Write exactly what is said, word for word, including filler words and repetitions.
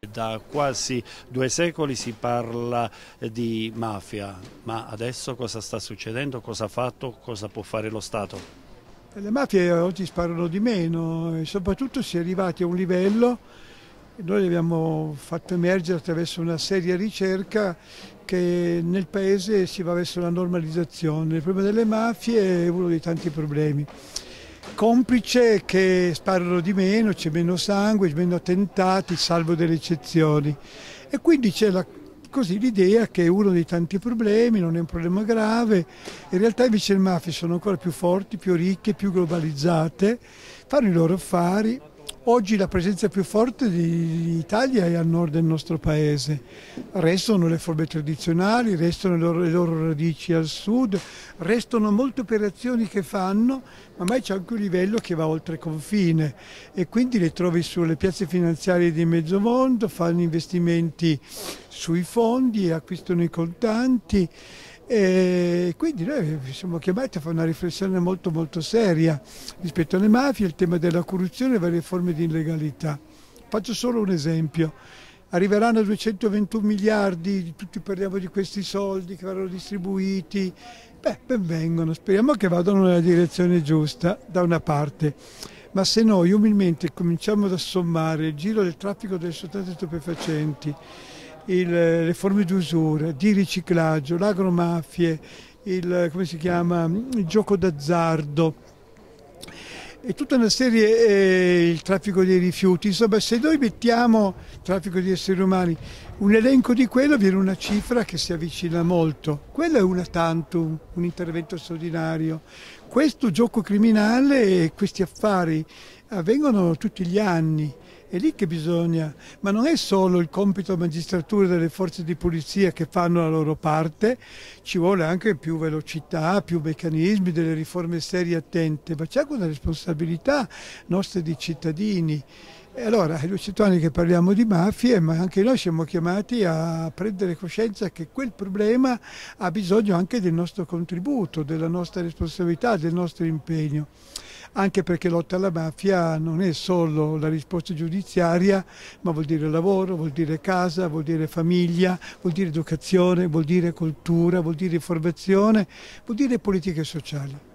Da quasi due secoli si parla di mafia, ma adesso cosa sta succedendo, cosa ha fatto, cosa può fare lo Stato? Le mafie oggi sparano di meno e soprattutto si è arrivati a un livello, noi abbiamo fatto emergere attraverso una seria ricerca, che nel paese si va verso la normalizzazione. Il problema delle mafie è uno dei tanti problemi. Complice che sparano di meno, c'è meno sangue, c'è meno attentati, salvo delle eccezioni. E quindi c'è la, così l'idea che è uno dei tanti problemi, non è un problema grave. In realtà invece le mafie sono ancora più forti, più ricche, più globalizzate, fanno i loro affari. Oggi la presenza più forte dell'Italia è al nord del nostro paese, restano le forme tradizionali, restano le loro, le loro radici al sud, restano molte operazioni che fanno, ma mai c'è anche un livello che va oltre confine e quindi le trovi sulle piazze finanziarie di mezzo mondo, fanno investimenti sui fondi, acquistano i contanti. E quindi noi siamo chiamati a fare una riflessione molto molto seria rispetto alle mafie, il tema della corruzione e varie forme di illegalità. Faccio solo un esempio: arriveranno duecentoventuno miliardi, tutti parliamo di questi soldi che verranno distribuiti, beh, ben vengono, speriamo che vadano nella direzione giusta da una parte, ma se noi umilmente cominciamo ad assommare il giro del traffico delle sostanze stupefacenti, Il, le forme di usura, di riciclaggio, l'agromafie, il, come si chiama, il gioco d'azzardo e tutta una serie, eh, il traffico dei rifiuti, insomma se noi mettiamo traffico di esseri umani, un elenco di quello viene una cifra che si avvicina molto, quello è una tantum, un intervento straordinario. Questo gioco criminale e questi affari avvengono tutti gli anni. È lì che bisogna, ma non è solo il compito della magistratura e delle forze di polizia che fanno la loro parte, ci vuole anche più velocità, più meccanismi, delle riforme serie e attente, ma c'è anche una responsabilità nostra di cittadini. E allora, è duecento anni che parliamo di mafie, ma anche noi siamo chiamati a prendere coscienza che quel problema ha bisogno anche del nostro contributo, della nostra responsabilità, del nostro impegno. Anche perché lotta alla mafia non è solo la risposta giudiziaria, ma vuol dire lavoro, vuol dire casa, vuol dire famiglia, vuol dire educazione, vuol dire cultura, vuol dire formazione, vuol dire politiche sociali.